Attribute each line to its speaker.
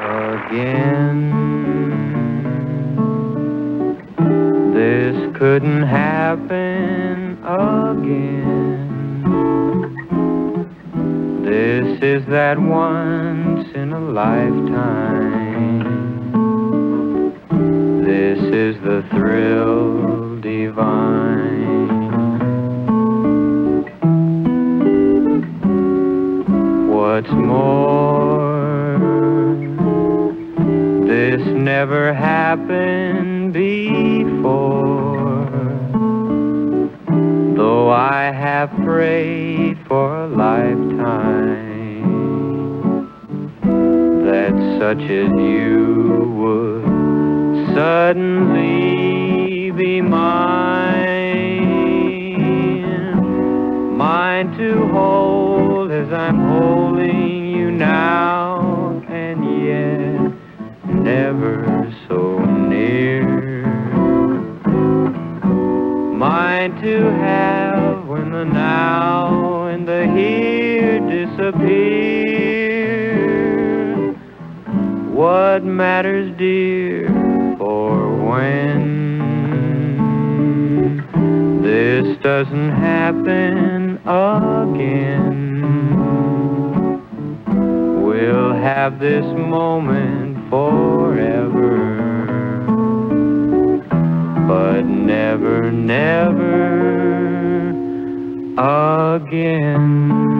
Speaker 1: again. This couldn't happen again. This is that once in a lifetime. This is the thrill divine. What's more, this never happened before. Though I have prayed for a lifetime that such as you would suddenly be mine, mine to hold as I'm holding you now, and yet never so near. Mine to have when the now and the here disappear. What matters, dear, for when this doesn't happen again? We'll have this moment forever, but never, never again.